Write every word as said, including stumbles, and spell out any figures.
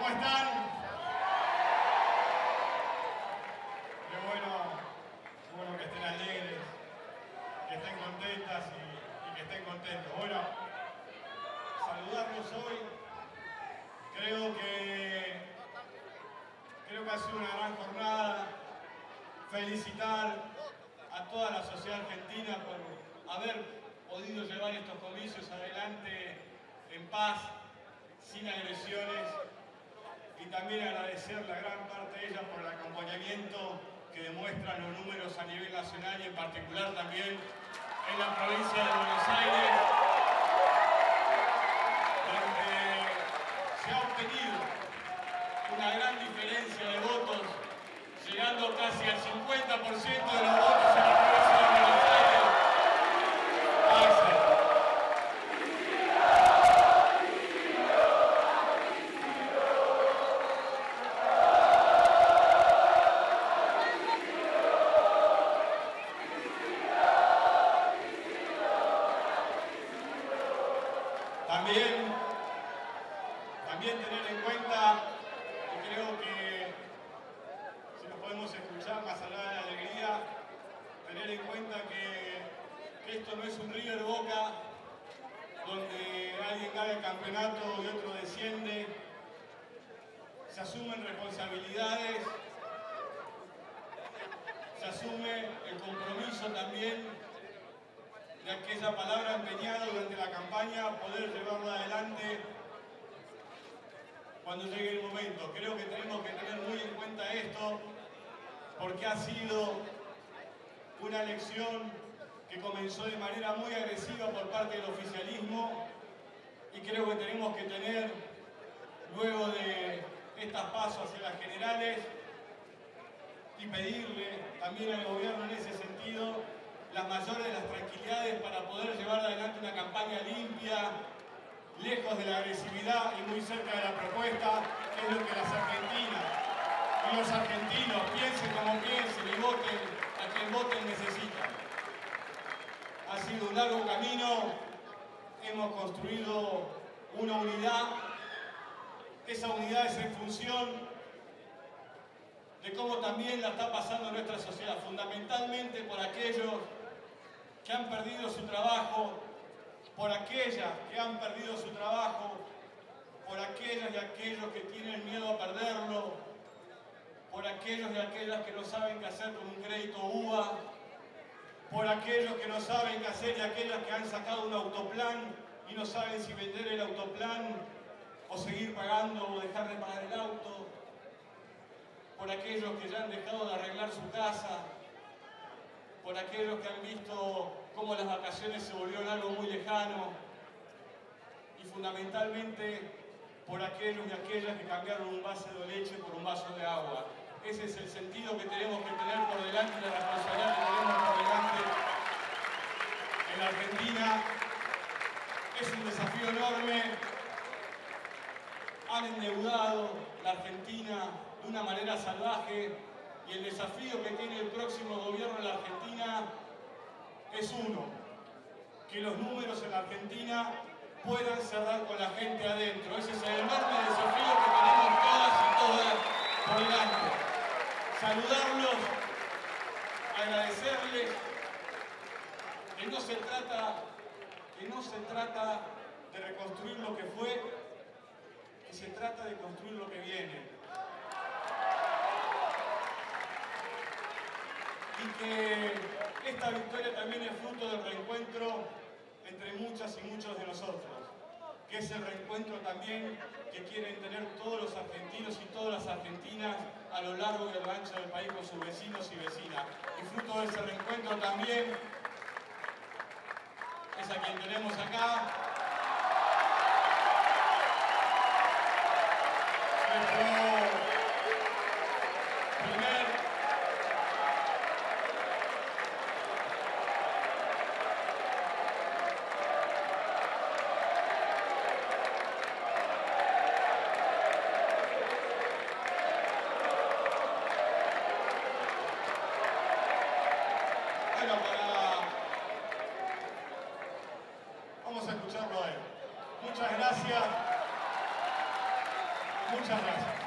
¿Cómo están? Qué bueno, qué bueno que estén alegres, que estén contentas y, y que estén contentos. Bueno, saludarlos hoy, creo que, creo que ha sido una gran jornada. Felicitar a toda la sociedad argentina por haber podido llevar estos comicios adelante en paz, sin agresiones, y también agradecer la gran parte de ellas por el acompañamiento que demuestran los números a nivel nacional y en particular también en la provincia de Buenos Aires, donde se ha obtenido una gran diferencia de votos, llegando casi al cincuenta por ciento de los votos en la provincia de Buenos Aires. Gracias. También, también tener en cuenta, y creo que si nos podemos escuchar más allá de la alegría, tener en cuenta que, que esto no es un River Boca donde alguien gana el campeonato y otro desciende. Se asumen responsabilidades, se asume el compromiso también de aquella palabra empeñada durante la campaña, poder llevarla adelante cuando llegue el momento. Creo que tenemos que tener muy en cuenta esto, porque ha sido una elección que comenzó de manera muy agresiva por parte del oficialismo, y creo que tenemos que tener, luego de estas pasos hacia las generales, y pedirle también al gobierno en ese sentido las mayores de las tranquilidades para poder llevar adelante una campaña limpia, lejos de la agresividad y muy cerca de la propuesta, que es lo que las argentinas y los argentinos, piensen como piensen y voten a quien voten, necesitan. Ha sido un largo camino, hemos construido una unidad. Esa unidad es en función de cómo también la está pasando nuestra sociedad, fundamentalmente por aquellos que han perdido su trabajo, por aquellas que han perdido su trabajo, por aquellas y aquellos que tienen miedo a perderlo, por aquellos y aquellas que no saben qué hacer con un crédito U V A, por aquellos que no saben qué hacer y aquellas que han sacado un autoplan y no saben si vender el autoplan o seguir pagando o dejar de pagar el auto, por aquellos que ya han dejado de arreglar su casa, por aquellos que han visto cómo las vacaciones se volvieron algo muy lejano, y fundamentalmente por aquellos y aquellas que cambiaron un vaso de leche por un vaso de agua. Ese es el sentido que tenemos que tener por delante y la responsabilidad que tenemos por delante en la Argentina. Es un desafío enorme. Han endeudado la Argentina de una manera salvaje, y el desafío que tiene el próximo gobierno de la Argentina es uno: que los números en la Argentina puedan cerrar con la gente adentro. Ese es el enorme desafío que tenemos todas y todas por delante. Saludarlos, agradecerles, que no se trata, que no se trata de reconstruir lo que fue, que se trata de construir lo que viene. Y que esta victoria también es fruto del reencuentro entre muchas y muchos de nosotros, que es el reencuentro también que quieren tener todos los argentinos y todas las argentinas a lo largo y a lo ancho del país con sus vecinos y vecinas. Y fruto de ese reencuentro también es a quien tenemos acá, nuestro primer Vamos a escucharlo a él. Muchas gracias. Muchas gracias.